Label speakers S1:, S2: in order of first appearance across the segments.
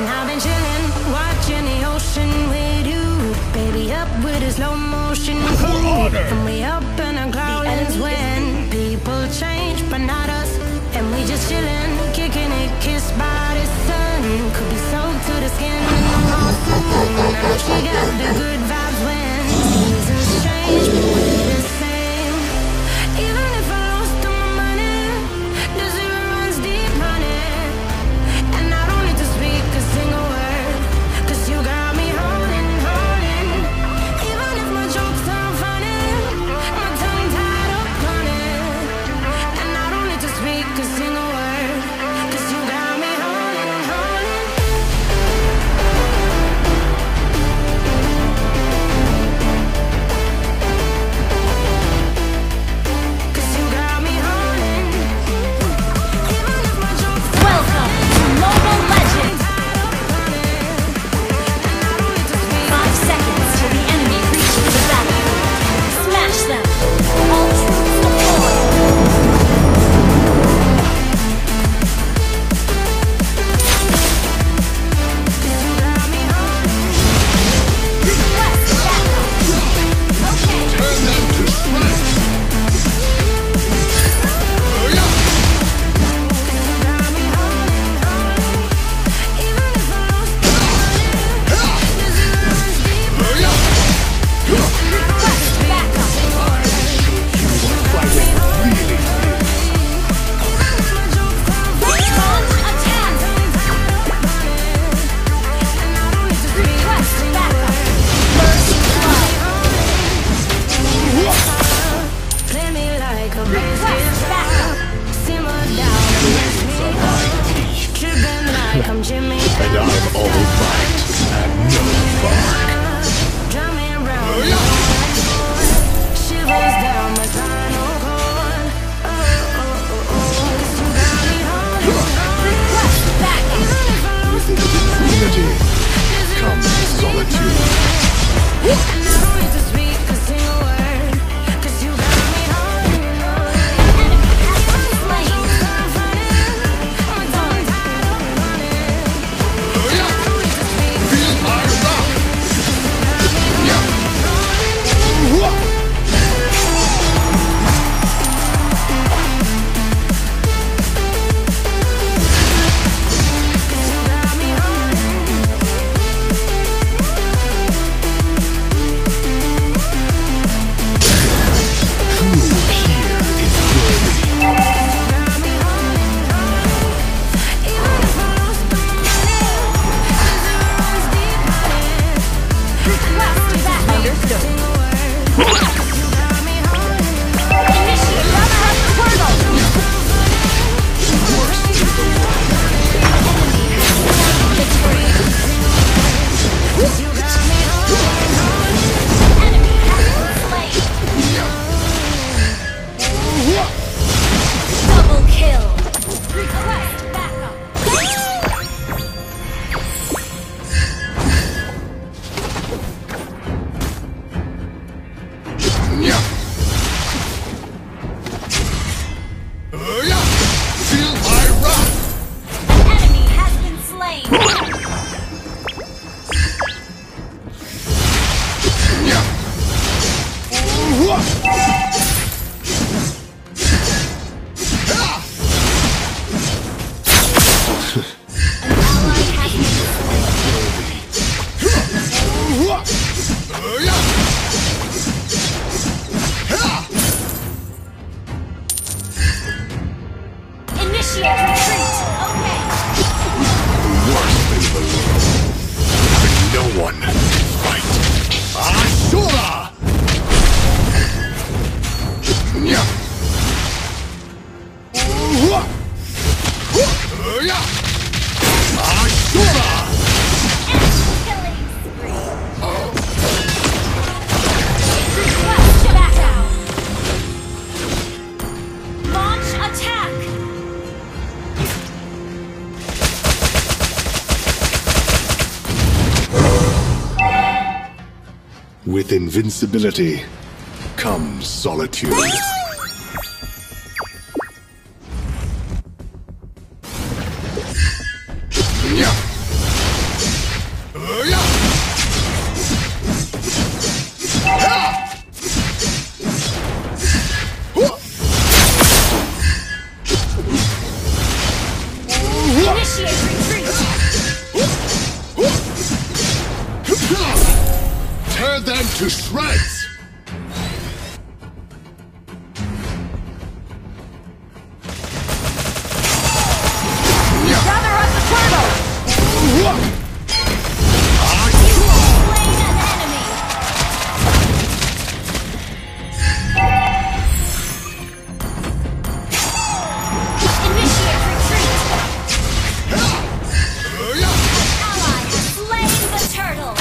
S1: And I've been chilling, watching the ocean with you. Baby, up with a slow motion crew. And we up in our clouds when people change, but not us. And we just chilling, kicking it, kissed by the sun. Could be soaked to the skin in the monsoon. I know she got the good vibes when seasons change, but we're the same. Even if I lost all my money, the zero runs deep, honey. And I don't need to speak a single word, 'cause you got me holding, holding. Even if my jokes aren't funny, my tongue tied up on it. And I don't need to speak a single word, 'cause you got me holding, holding. 'Cause you got me holding. Even if my jokes
S2: Welcome to Mobile Legends!
S1: tied up on it. And I don't need to speak
S2: 5 seconds till the enemy reaches the battlefield. Smash them! All troops deployed! Request backup! Okay.
S3: Turn them to shreds!
S2: Request backup! Launch attack! Request backup! First blood!
S1: Play me like a
S2: Request
S1: biscuit,
S2: backup!
S1: simmer down and mess me up. Tripping like I'm Jimmy,
S3: And I'm all bite and no bark.
S1: drumming round the backboard, shivers down my spinal cord. Oh, oh, oh, oh, 'cause you got me holding,
S2: Request backup!
S1: even if I lose
S3: With infinity comes solitude.
S1: and I don't need to speak a single word, 'cause you got me holding, holding.
S2: Enemy has been slain!
S1: My tongue tied up on it.
S3: Feel my wrath!
S2: Request backup! Understood. Initiate backup portal! Enemy has been slain! Double kill! Request backup!
S3: Feel my wrath!
S2: An enemy has been slain! An ally has been slain! Initiate retreat! Okay!
S3: Worse than below. Having no one to fight. Ashura! Ashura!
S2: Killing spree! Request backup! Launch attack!
S3: With invincibility comes solitude. them to shreds!
S2: Gather up the turtle!
S1: Slain an enemy! Initiate retreat! Ally has slain the turtle!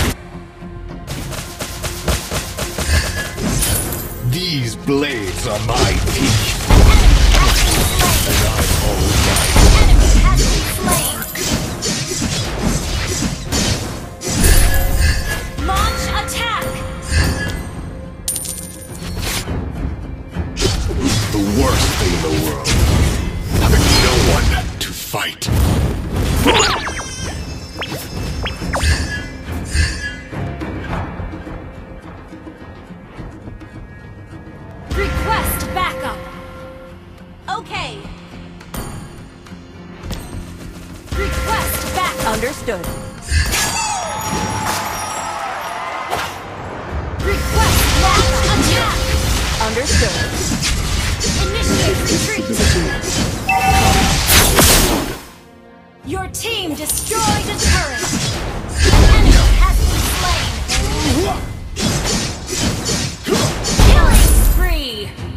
S3: These blades are my peak.
S1: An enemy has been slain!
S3: And I'm all right.
S1: Enemy has been slain! Launch attack!
S3: The worst thing in the world. Having no one to fight.
S1: Request backup! Okay. Request backup!
S2: Understood.
S1: Request launch attack!
S2: Understood.
S1: Initiate retreat! Your team destroyed a turret! An enemy has been slain! Killing spree!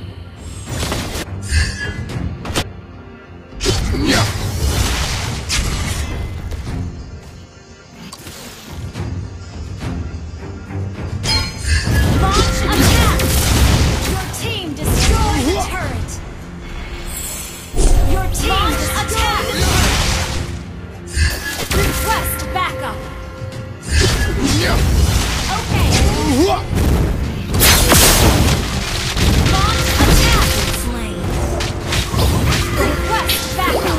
S1: Launch attack! Your team destroyed a turret! Your team attack! Request backup! Okay! Launch attack! Slain! Request backup!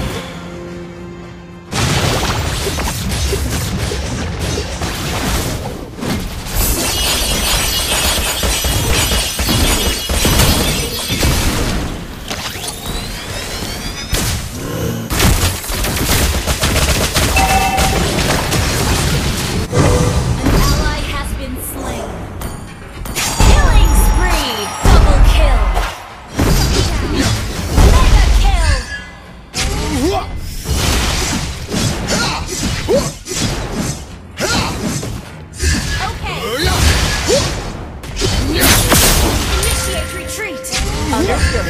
S1: An ally has been slain. Killing spree! Double kill! Mega kill! Okay! Initiate retreat!
S2: Understood.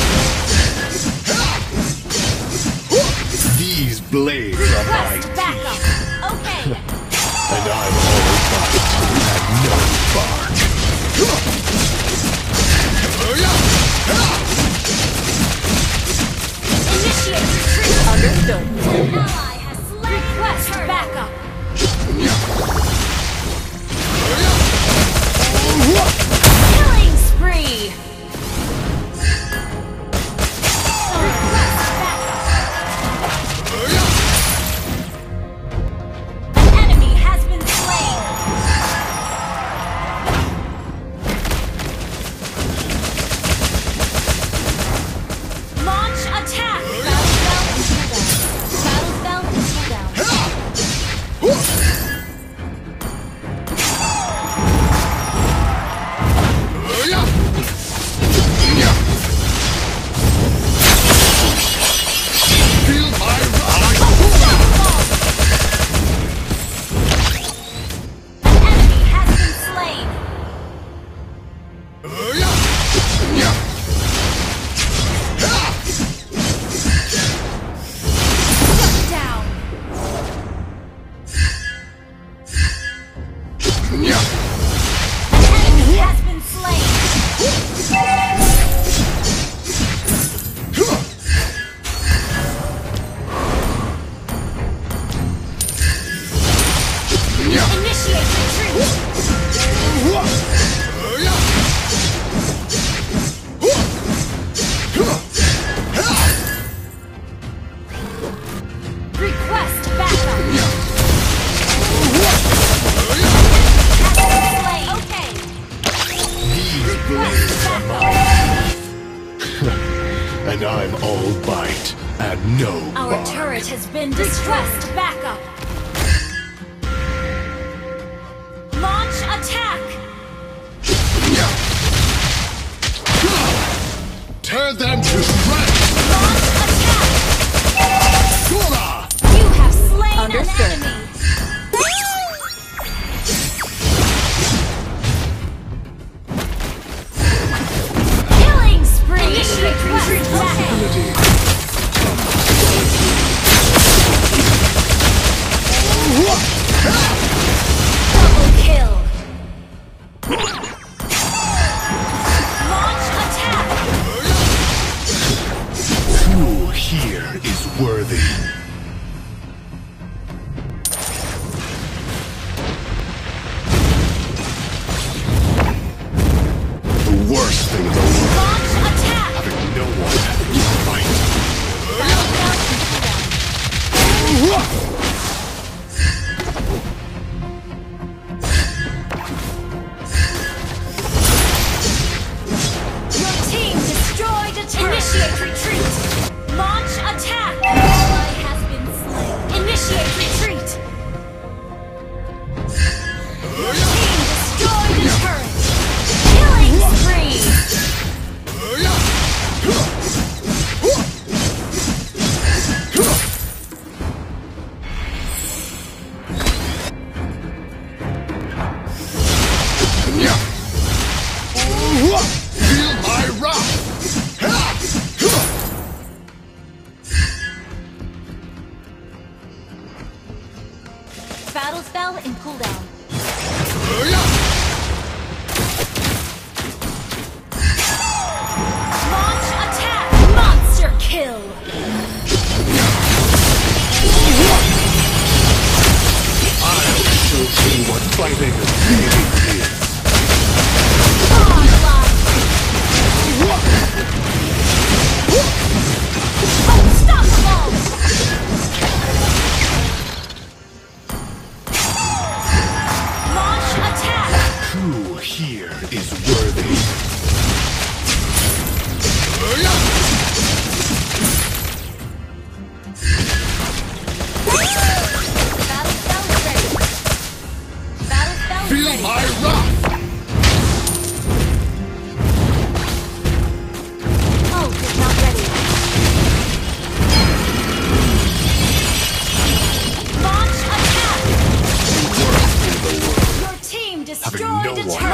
S3: These blades are my
S1: Request backup! Okay!
S3: and I'm all bite and no bark.
S1: Initiate retreat!
S2: Understood.
S1: An ally has slain. Request backup! Killing spree! Request backup! An enemy has been slain! Launch attack! Battle spell and cooldown.
S3: Feel my ride.
S1: An enemy has been slain! Shut down! An enemy has been slain! Initiate retreat! Request backup! Slain! Okay!
S3: These
S1: Request
S3: blades are
S1: backup!
S3: and I'm all bite and no
S1: Our
S3: bark.
S1: turret has been distressed. Backup! Launch attack!
S3: here is worthy? The worst thing in the world.
S2: Launch attack!
S3: Having no one to fight.
S2: Your team destroyed a turret! Initiate retreat! Launch attack! Ally has been slain. Initiate retreat! Your team destroyed a turret! Killing spree!
S3: Feel my wrath!
S2: Battle spell in cooldown. Launch attack! Monster kill!
S3: I'll show you what fighting really is.
S2: Onslaught! Unstoppable! Launch attack!
S3: Who here is worthy?
S2: Battle spell ready. Battle spell
S3: Feel
S2: ready.
S3: my wrath!
S2: Ult is not ready. Launch attack!
S3: Worst in the world.
S2: Your team
S3: Having
S2: destroyed
S3: no
S2: a
S3: one